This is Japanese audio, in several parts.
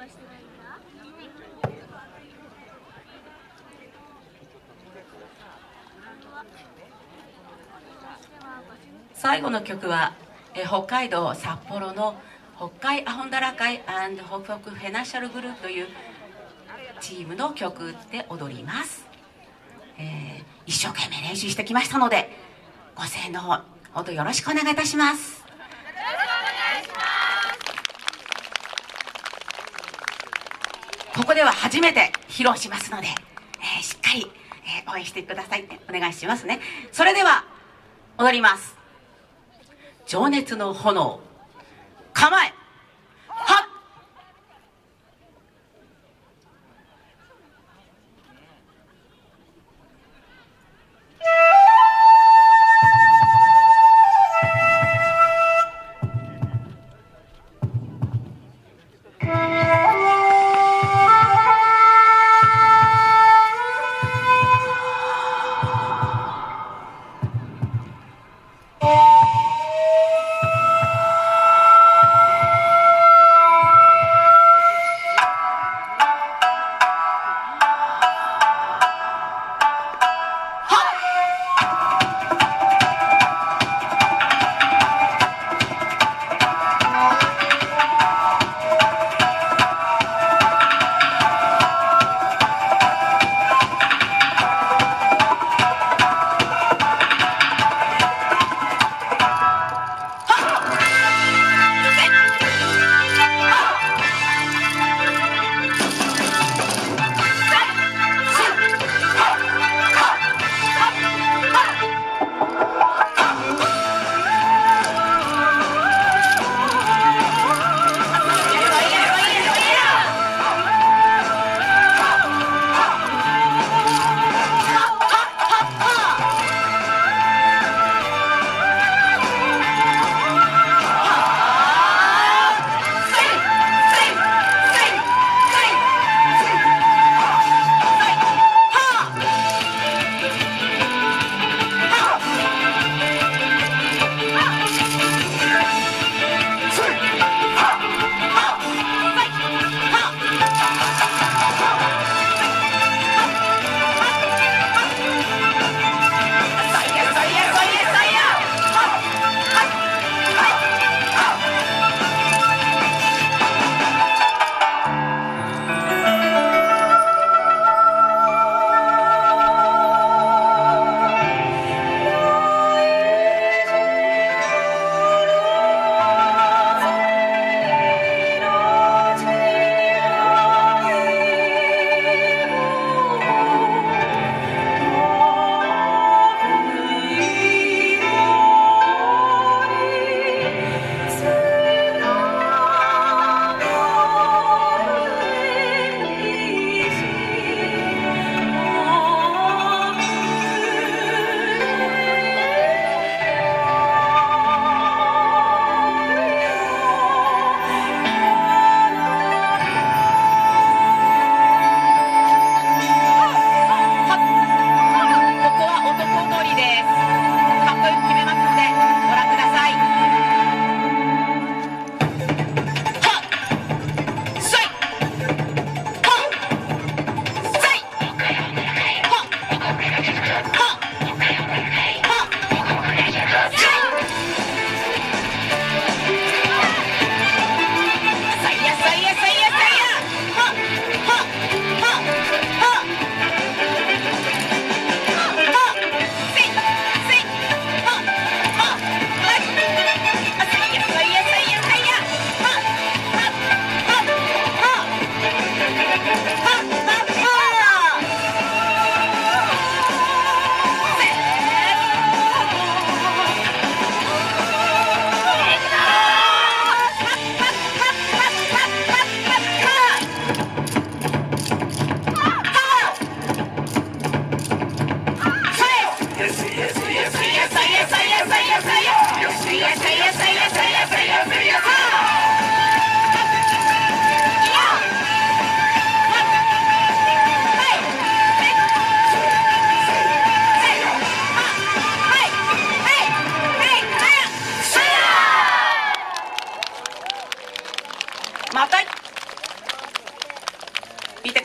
最後の曲は北海道札幌の北海アホンダラ会&北北フェナシャルグループというチームの曲で踊ります。一生懸命練習してきましたのでご声援の方本当よろしくお願いいたします。ここでは初めて披露しますので、しっかり、応援してくださいってお願いしますね。それでは踊ります。情熱の炎、構え、はっ。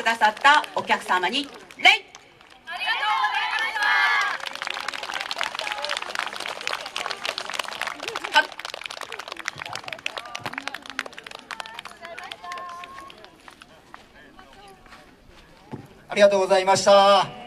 ださったお客様に礼。 ありがとうございました。